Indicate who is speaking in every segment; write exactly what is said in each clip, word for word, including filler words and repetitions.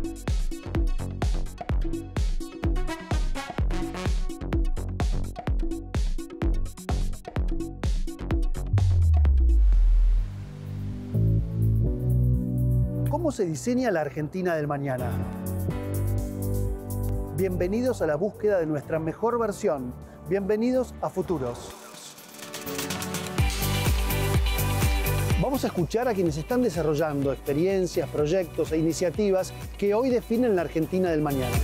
Speaker 1: ¿Cómo se diseña la Argentina del mañana? Bienvenidos a la búsqueda de nuestra mejor versión. Bienvenidos a Futuros. Vamos a escuchar a quienes están desarrollando experiencias, proyectos e iniciativas que hoy definen la Argentina del mañana.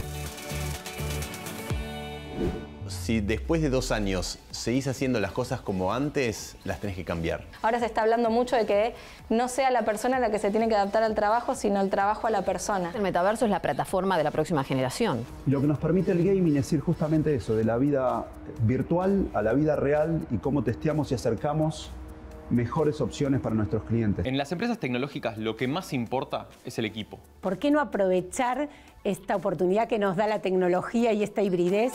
Speaker 2: Si después de dos años seguís haciendo las cosas como antes, las tenés que cambiar.
Speaker 3: Ahora se está hablando mucho de que no sea la persona la que se tiene que adaptar al trabajo, sino el trabajo a la persona.
Speaker 4: El metaverso es la plataforma de la próxima generación.
Speaker 5: Lo que nos permite el gaming es ir justamente eso, de la vida virtual a la vida real y cómo testeamos y acercamos mejores opciones para nuestros clientes.
Speaker 6: En las empresas tecnológicas lo que más importa es el equipo.
Speaker 7: ¿Por qué no aprovechar esta oportunidad que nos da la tecnología y esta hibridez?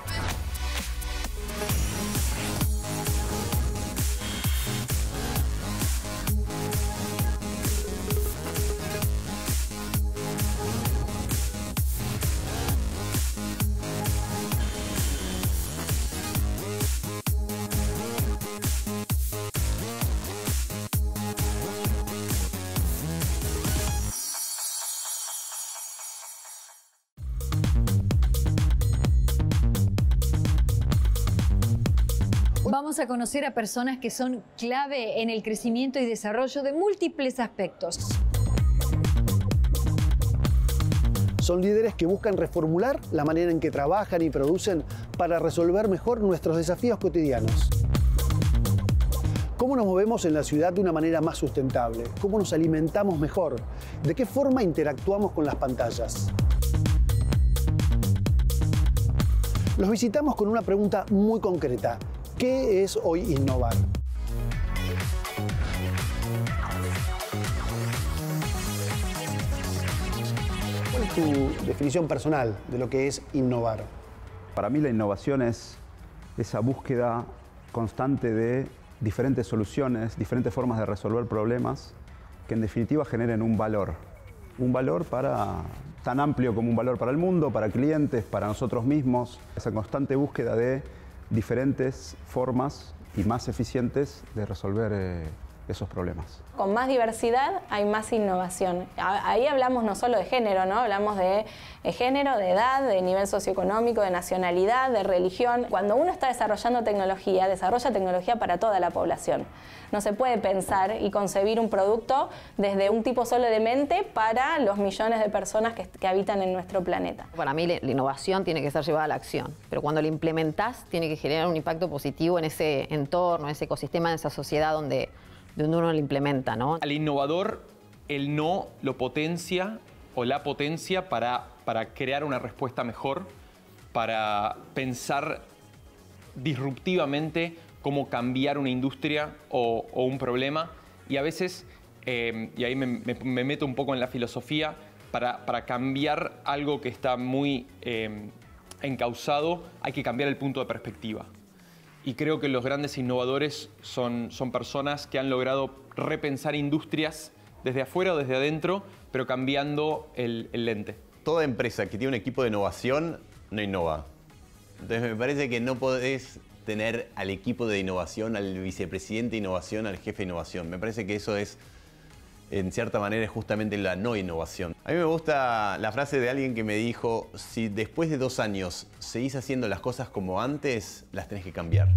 Speaker 8: Vamos a conocer a personas que son clave en el crecimiento y desarrollo de múltiples aspectos.
Speaker 1: Son líderes que buscan reformular la manera en que trabajan y producen para resolver mejor nuestros desafíos cotidianos. ¿Cómo nos movemos en la ciudad de una manera más sustentable? ¿Cómo nos alimentamos mejor? ¿De qué forma interactuamos con las pantallas? Los visitamos con una pregunta muy concreta. ¿Qué es hoy innovar? ¿Cuál es tu definición personal de lo que es innovar?
Speaker 5: Para mí la innovación es esa búsqueda constante de diferentes soluciones, diferentes formas de resolver problemas que en definitiva generen un valor. Un valor para, tan amplio como un valor para el mundo, para clientes, para nosotros mismos. Esa constante búsqueda de diferentes formas y más eficientes de resolver eh, esos problemas.
Speaker 3: Con más diversidad hay más innovación. Ahí hablamos no solo de género, ¿no? Hablamos de, de género, de edad, de nivel socioeconómico, de nacionalidad, de religión. Cuando uno está desarrollando tecnología, desarrolla tecnología para toda la población. No se puede pensar y concebir un producto desde un tipo solo de mente para los millones de personas que, que habitan en nuestro planeta.
Speaker 4: Para mí la innovación tiene que ser llevada a la acción, pero cuando la implementás tiene que generar un impacto positivo en ese entorno, en ese ecosistema, en esa sociedad donde, donde uno lo implementa, ¿no?
Speaker 6: Al innovador, el no lo potencia o la potencia para, para crear una respuesta mejor, para pensar disruptivamente cómo cambiar una industria o, o un problema. Y a veces, eh, y ahí me, me, me meto un poco en la filosofía, para, para cambiar algo que está muy eh, encauzado, hay que cambiar el punto de perspectiva. Y creo que los grandes innovadores son, son personas que han logrado repensar industrias desde afuera o desde adentro, pero cambiando el, el lente.
Speaker 2: Toda empresa que tiene un equipo de innovación no innova. Entonces me parece que no podés tener al equipo de innovación, al vicepresidente de innovación, al jefe de innovación. Me parece que eso es, en cierta manera, es justamente la no innovación. A mí me gusta la frase de alguien que me dijo, si después de dos años seguís haciendo las cosas como antes, las tenés que cambiar.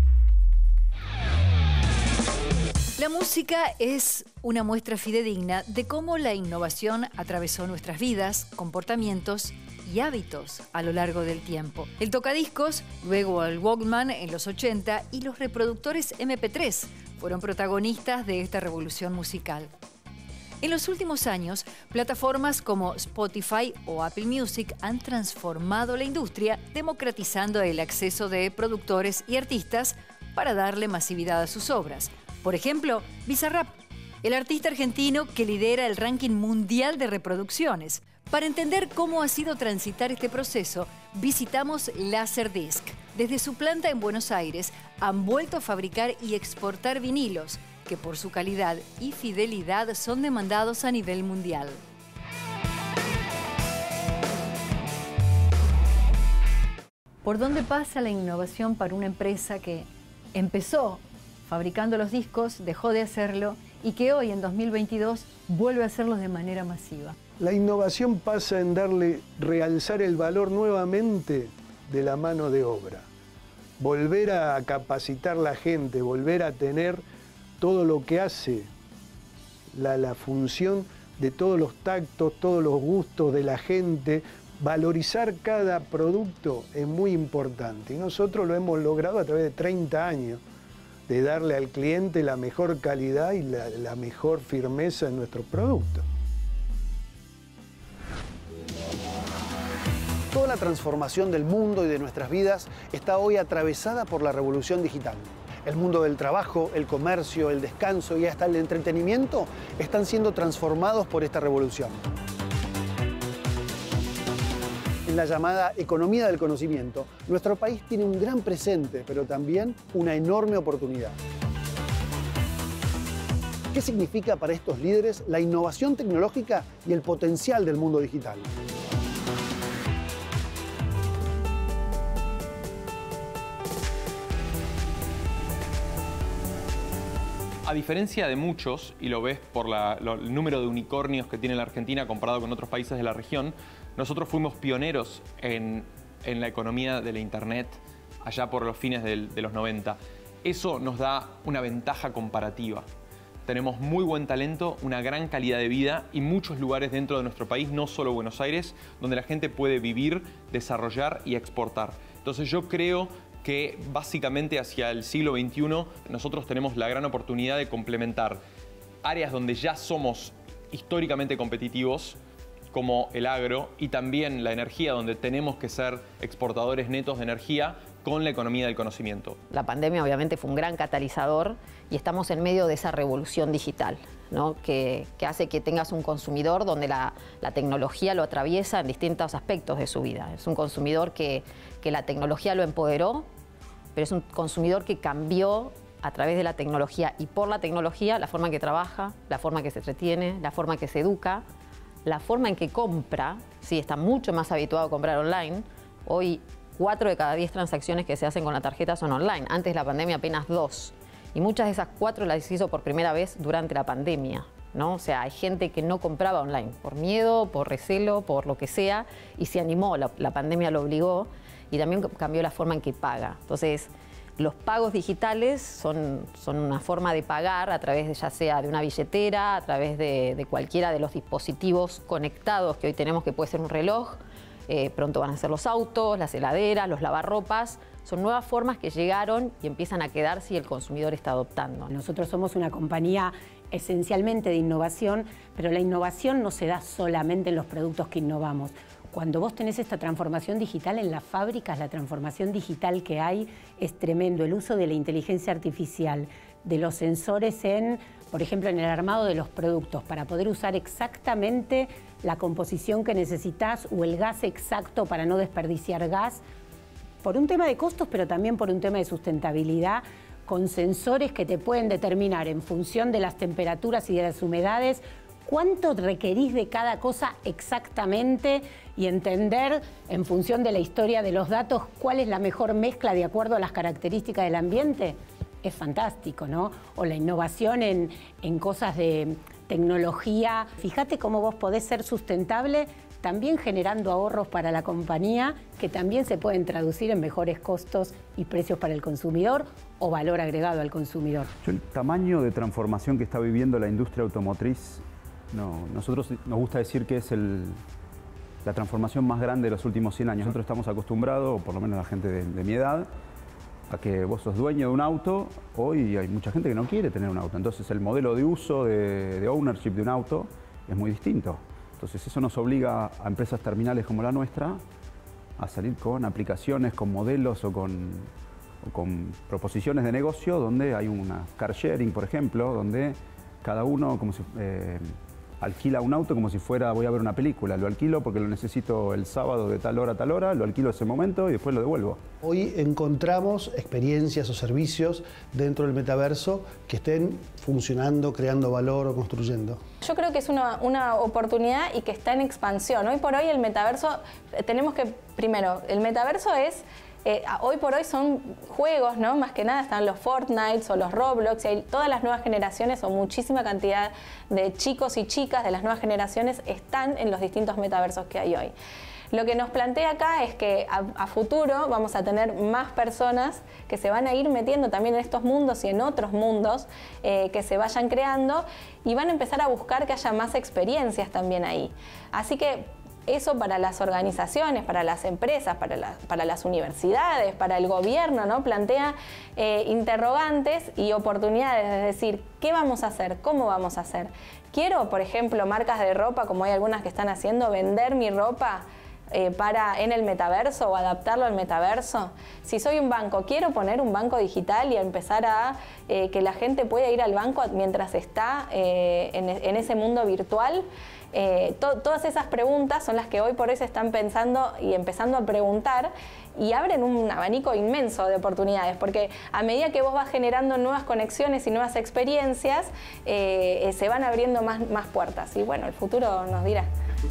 Speaker 8: La música es una muestra fidedigna de cómo la innovación atravesó nuestras vidas, comportamientos y hábitos a lo largo del tiempo. El tocadiscos, luego el Walkman en los ochenta y los reproductores eme pe tres fueron protagonistas de esta revolución musical. En los últimos años, plataformas como Spotify o Apple Music han transformado la industria, democratizando el acceso de productores y artistas para darle masividad a sus obras. Por ejemplo, Bizarrap, el artista argentino que lidera el ranking mundial de reproducciones. Para entender cómo ha sido transitar este proceso, visitamos Laserdisc. Desde su planta en Buenos Aires, han vuelto a fabricar y exportar vinilos, que por su calidad y fidelidad son demandados a nivel mundial. ¿Por dónde pasa la innovación para una empresa que empezó fabricando los discos, dejó de hacerlo y que hoy, en dos mil veintidós, vuelve a hacerlo de manera masiva?
Speaker 9: La innovación pasa en darle, realzar el valor nuevamente de la mano de obra. Volver a capacitar la gente, volver a tener todo lo que hace la, la función de todos los tactos, todos los gustos de la gente. Valorizar cada producto es muy importante y nosotros lo hemos logrado a través de treinta años, de darle al cliente la mejor calidad y la, la mejor firmeza en nuestros productos.
Speaker 1: Toda la transformación del mundo y de nuestras vidas está hoy atravesada por la revolución digital. El mundo del trabajo, el comercio, el descanso y hasta el entretenimiento están siendo transformados por esta revolución. En la llamada economía del conocimiento, nuestro país tiene un gran presente, pero también una enorme oportunidad. ¿Qué significa para estos líderes la innovación tecnológica y el potencial del mundo digital?
Speaker 6: A diferencia de muchos, y lo ves por la, lo, el número de unicornios que tiene la Argentina comparado con otros países de la región, nosotros fuimos pioneros en, en la economía de la Internet allá por los fines del, de los noventa. Eso nos da una ventaja comparativa. Tenemos muy buen talento, una gran calidad de vida y muchos lugares dentro de nuestro país, no solo Buenos Aires, donde la gente puede vivir, desarrollar y exportar. Entonces yo creo que básicamente hacia el siglo veintiuno nosotros tenemos la gran oportunidad de complementar áreas donde ya somos históricamente competitivos, como el agro, y también la energía, donde tenemos que ser exportadores netos de energía, con la economía del conocimiento.
Speaker 4: La pandemia obviamente fue un gran catalizador y estamos en medio de esa revolución digital, ¿no? que, que hace que tengas un consumidor donde la, la tecnología lo atraviesa en distintos aspectos de su vida. Es un consumidor que, que la tecnología lo empoderó, pero es un consumidor que cambió a través de la tecnología y por la tecnología la forma en que trabaja, la forma en que se entretiene, la forma en que se educa, la forma en que compra. Sí, está mucho más habituado a comprar online. Hoy, cuatro de cada diez transacciones que se hacen con la tarjeta son online. Antes de la pandemia, apenas dos. Y muchas de esas cuatro las hizo por primera vez durante la pandemia, ¿no? O sea, hay gente que no compraba online por miedo, por recelo, por lo que sea, y se animó. La, la pandemia lo obligó y también cambió la forma en que paga. Entonces, los pagos digitales son, son una forma de pagar a través de, ya sea de una billetera, a través de, de cualquiera de los dispositivos conectados que hoy tenemos, que puede ser un reloj, eh, pronto van a ser los autos, las heladeras, los lavarropas. Son nuevas formas que llegaron y empiezan a quedarse y el consumidor está adoptando.
Speaker 7: Nosotros somos una compañía esencialmente de innovación, pero la innovación no se da solamente en los productos que innovamos. Cuando vos tenés esta transformación digital en las fábricas, la transformación digital que hay es tremendo. El uso de la inteligencia artificial, de los sensores en, por ejemplo, en el armado de los productos, para poder usar exactamente la composición que necesitas o el gas exacto para no desperdiciar gas, por un tema de costos, pero también por un tema de sustentabilidad, con sensores que te pueden determinar en función de las temperaturas y de las humedades cuánto requerís de cada cosa exactamente y entender en función de la historia de los datos cuál es la mejor mezcla de acuerdo a las características del ambiente. Es fantástico, ¿no? O la innovación en, en cosas de tecnología. Fíjate cómo vos podés ser sustentable también generando ahorros para la compañía que también se pueden traducir en mejores costos y precios para el consumidor o valor agregado al consumidor.
Speaker 5: El tamaño de transformación que está viviendo la industria automotriz, no, nosotros nos gusta decir que es el, la transformación más grande de los últimos cien años. Nosotros estamos acostumbrados, o por lo menos la gente de, de mi edad, a que vos sos dueño de un auto. Hoy hay mucha gente que no quiere tener un auto. Entonces el modelo de uso, de, de ownership de un auto es muy distinto. Entonces eso nos obliga a empresas terminales como la nuestra a salir con aplicaciones, con modelos o con, o con proposiciones de negocio donde hay una car sharing, por ejemplo, donde cada uno como si, eh, alquila un auto como si fuera, voy a ver una película, lo alquilo porque lo necesito el sábado de tal hora a tal hora, lo alquilo ese momento y después lo devuelvo.
Speaker 1: Hoy encontramos experiencias o servicios dentro del metaverso que estén funcionando, creando valor o construyendo.
Speaker 3: Yo creo que es una, una oportunidad y que está en expansión. Hoy por hoy el metaverso, tenemos que, primero, el metaverso es Eh, hoy por hoy son juegos, ¿no? Más que nada están los Fortnite o los Roblox, y hay todas las nuevas generaciones o muchísima cantidad de chicos y chicas de las nuevas generaciones están en los distintos metaversos que hay hoy. Lo que nos plantea acá es que a, a futuro vamos a tener más personas que se van a ir metiendo también en estos mundos y en otros mundos eh, que se vayan creando, y van a empezar a buscar que haya más experiencias también ahí. Así que eso para las organizaciones, para las empresas, para, la, para las universidades, para el gobierno, ¿no? Plantea eh, interrogantes y oportunidades, es decir, ¿qué vamos a hacer? ¿Cómo vamos a hacer? Quiero, por ejemplo, marcas de ropa, como hay algunas que están haciendo, vender mi ropa Eh, para, en el metaverso o adaptarlo al metaverso. Si soy un banco, quiero poner un banco digital y empezar a eh, que la gente pueda ir al banco mientras está eh, en, en ese mundo virtual. Eh, to, todas esas preguntas son las que hoy por hoy se están pensando y empezando a preguntar, y abren un abanico inmenso de oportunidades, porque a medida que vos vas generando nuevas conexiones y nuevas experiencias, eh, eh, se van abriendo más, más puertas. Y bueno, el futuro nos dirá.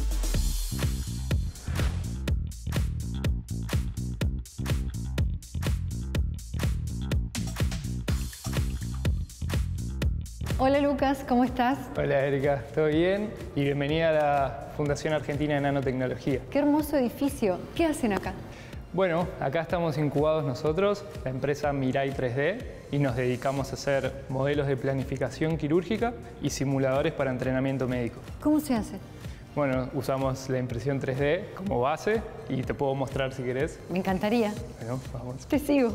Speaker 8: Hola Lucas, ¿cómo estás?
Speaker 10: Hola Erika, ¿todo bien? Y bienvenida a la Fundación Argentina de Nanotecnología.
Speaker 8: Qué hermoso edificio. ¿Qué hacen acá?
Speaker 10: Bueno, acá estamos incubados nosotros, la empresa Mirai tres D, y nos dedicamos a hacer modelos de planificación quirúrgica y simuladores para entrenamiento médico.
Speaker 8: ¿Cómo se hace?
Speaker 10: Bueno, usamos la impresión tres D como base y te puedo mostrar si querés.
Speaker 8: Me encantaría.
Speaker 10: Bueno, vamos.
Speaker 8: Te sigo.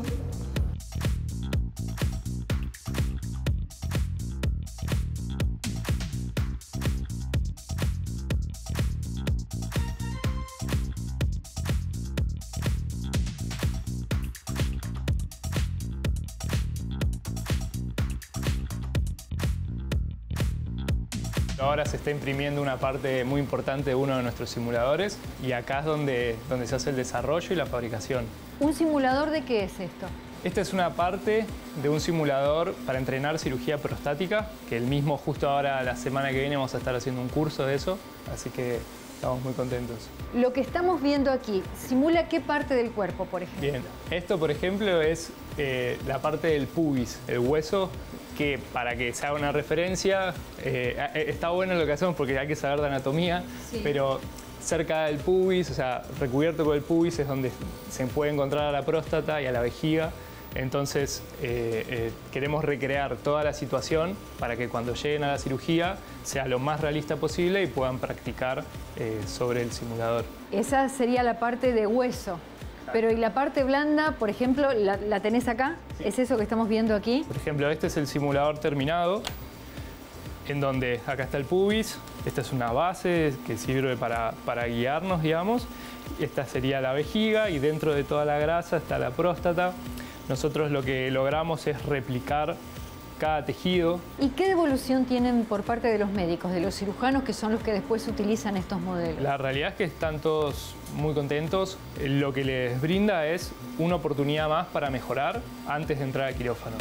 Speaker 10: Ahora se está imprimiendo una parte muy importante de uno de nuestros simuladores, y acá es donde, donde se hace el desarrollo y la fabricación.
Speaker 8: ¿Un simulador de qué es esto?
Speaker 10: Esta es una parte de un simulador para entrenar cirugía prostática, que el mismo justo ahora, la semana que viene, vamos a estar haciendo un curso de eso, así que estamos muy contentos.
Speaker 8: Lo que estamos viendo aquí, ¿simula qué parte del cuerpo, por ejemplo?
Speaker 10: Bien, esto por ejemplo es eh, la parte del pubis, el hueso, que para que se haga una referencia, eh, está bueno lo que hacemos porque hay que saber de anatomía, sí. Pero cerca del pubis, o sea, recubierto por el pubis es donde se puede encontrar a la próstata y a la vejiga. Entonces eh, eh, queremos recrear toda la situación para que cuando lleguen a la cirugía sea lo más realista posible y puedan practicar eh, sobre el simulador.
Speaker 8: Esa sería la parte de hueso. Pero ¿y la parte blanda, por ejemplo, la, la tenés acá? Sí. ¿Es eso que estamos viendo aquí?
Speaker 10: Por ejemplo, este es el simulador terminado, en donde acá está el pubis, esta es una base que sirve para, para guiarnos, digamos. Esta sería la vejiga y dentro de toda la grasa está la próstata. Nosotros lo que logramos es replicar cada tejido.
Speaker 8: ¿Y qué devolución tienen por parte de los médicos, de los cirujanos, que son los que después utilizan estos modelos?
Speaker 10: La realidad es que están todos muy contentos. Lo que les brinda es una oportunidad más para mejorar antes de entrar al quirófano.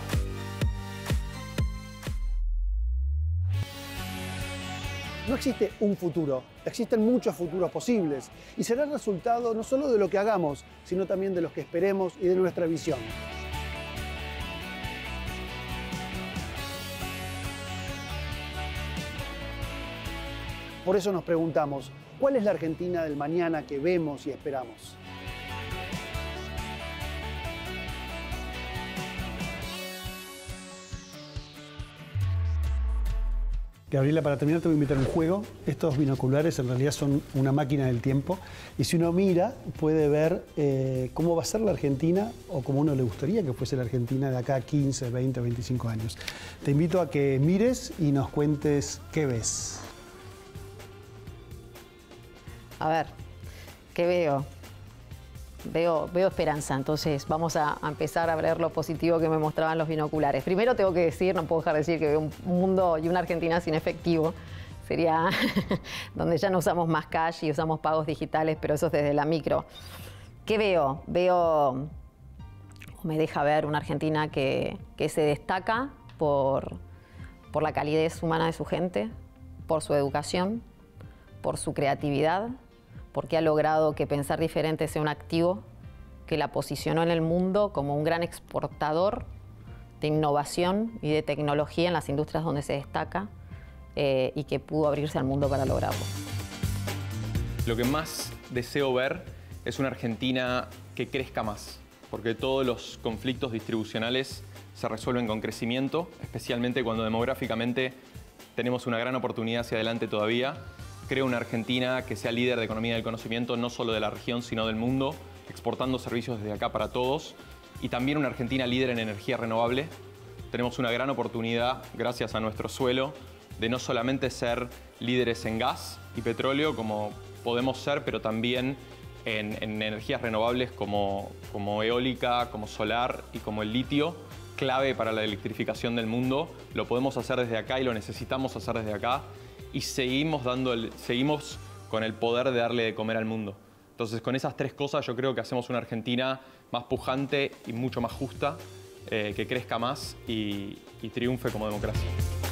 Speaker 1: No existe un futuro, existen muchos futuros posibles, y será el resultado no solo de lo que hagamos, sino también de los que esperemos y de nuestra visión. Por eso nos preguntamos, ¿cuál es la Argentina del mañana que vemos y esperamos? Gabriela, para terminar te voy a invitar a un juego. Estos binoculares en realidad son una máquina del tiempo, y si uno mira puede ver eh, cómo va a ser la Argentina, o como uno le gustaría que fuese la Argentina de acá a quince, veinte, veinticinco años. Te invito a que mires y nos cuentes qué ves.
Speaker 4: A ver, ¿qué veo? Veo, veo esperanza, entonces vamos a, a empezar a ver lo positivo que me mostraban los binoculares. Primero tengo que decir, no puedo dejar de decir que veo un mundo y una Argentina sin efectivo. Sería donde ya no usamos más cash y usamos pagos digitales, pero eso es desde la micro. ¿Qué veo? Veo, o me deja ver una Argentina que, que se destaca por, por la calidez humana de su gente, por su educación, por su creatividad, porque ha logrado que pensar diferente sea un activo que la posicionó en el mundo como un gran exportador de innovación y de tecnología en las industrias donde se destaca eh, y que pudo abrirse al mundo para lograrlo.
Speaker 6: Lo que más deseo ver es una Argentina que crezca más, porque todos los conflictos distribucionales se resuelven con crecimiento, especialmente cuando demográficamente tenemos una gran oportunidad hacia adelante todavía. Creo una Argentina que sea líder de economía del conocimiento, no solo de la región, sino del mundo, exportando servicios desde acá para todos. Y también una Argentina líder en energía renovable. Tenemos una gran oportunidad, gracias a nuestro suelo, de no solamente ser líderes en gas y petróleo, como podemos ser, pero también en, en energías renovables como, como eólica, como solar y como el litio, clave para la electrificación del mundo. Lo podemos hacer desde acá y lo necesitamos hacer desde acá. Y seguimos, dando el, seguimos con el poder de darle de comer al mundo. Entonces, con esas tres cosas yo creo que hacemos una Argentina más pujante y mucho más justa, eh, que crezca más y, y triunfe como democracia.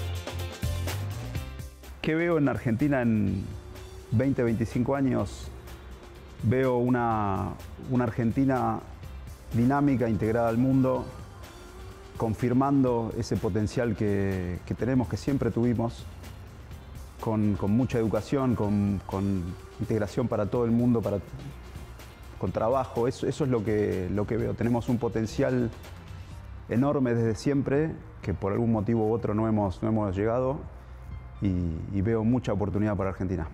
Speaker 5: ¿Qué veo en Argentina en veinte, veinticinco años? Veo una, una Argentina dinámica, integrada al mundo, confirmando ese potencial que, que tenemos, que siempre tuvimos, con, con mucha educación, con, con integración para todo el mundo, para, con trabajo. Eso, eso es lo que, lo que veo. Tenemos un potencial enorme desde siempre, que por algún motivo u otro no hemos, no hemos llegado, y, y veo mucha oportunidad para Argentina.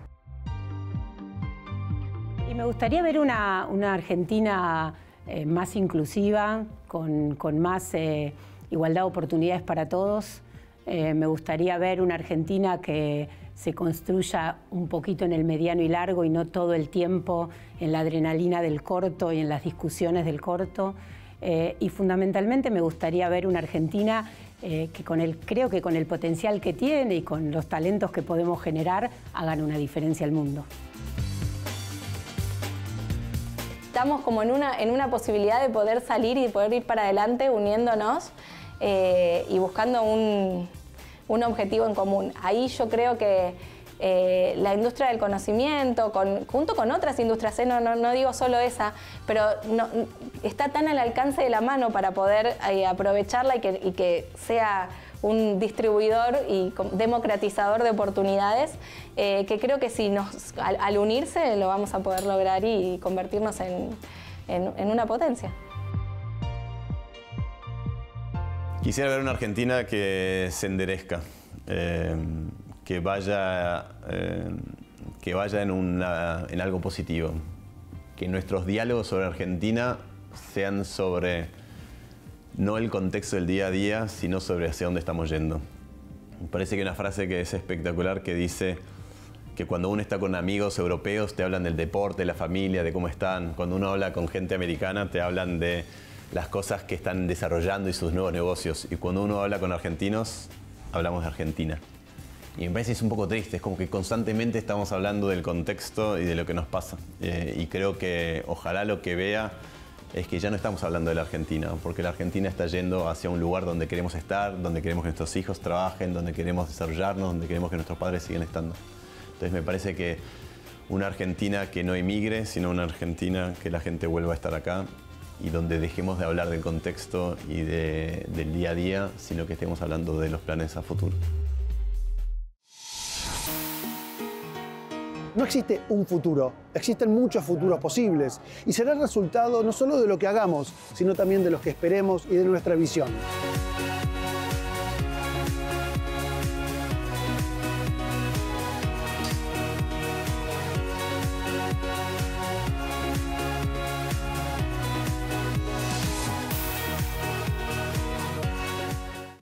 Speaker 7: Y me gustaría ver una, una Argentina eh, más inclusiva, con, con más eh, igualdad de oportunidades para todos. Eh, me gustaría ver una Argentina que se construya un poquito en el mediano y largo y no todo el tiempo en la adrenalina del corto y en las discusiones del corto. Eh, y fundamentalmente me gustaría ver una Argentina eh, que con el, creo que con el potencial que tiene y con los talentos que podemos generar hagan una diferencia al mundo.
Speaker 3: Estamos como en una, en una posibilidad de poder salir y poder ir para adelante uniéndonos eh, y buscando un, un objetivo en común. Ahí yo creo que eh, la industria del conocimiento, con, junto con otras industrias, eh, no, no, no digo solo esa, pero no, está tan al alcance de la mano para poder eh, aprovecharla y que, y que sea un distribuidor y democratizador de oportunidades, eh, que creo que si nos, al, al unirse lo vamos a poder lograr y convertirnos en, en, en una potencia.
Speaker 2: Quisiera ver una Argentina que se enderezca, eh, que vaya, eh, que vaya en, una, en algo positivo, que nuestros diálogos sobre Argentina sean sobre no el contexto del día a día, sino sobre hacia dónde estamos yendo. Me parece que hay una frase que es espectacular que dice que cuando uno está con amigos europeos te hablan del deporte, de la familia, de cómo están. Cuando uno habla con gente americana te hablan de las cosas que están desarrollando y sus nuevos negocios. Y cuando uno habla con argentinos, hablamos de Argentina. Y me parece que es un poco triste, es como que constantemente estamos hablando del contexto y de lo que nos pasa. Eh, y creo que ojalá lo que vea es que ya no estamos hablando de la Argentina, porque la Argentina está yendo hacia un lugar donde queremos estar, donde queremos que nuestros hijos trabajen, donde queremos desarrollarnos, donde queremos que nuestros padres sigan estando. Entonces me parece que una Argentina que no emigre, sino una Argentina que la gente vuelva a estar acá y donde dejemos de hablar del contexto y de, del día a día, sino que estemos hablando de los planes a futuro.
Speaker 1: No existe un futuro, existen muchos futuros posibles y será el resultado no solo de lo que hagamos, sino también de los que esperemos y de nuestra visión.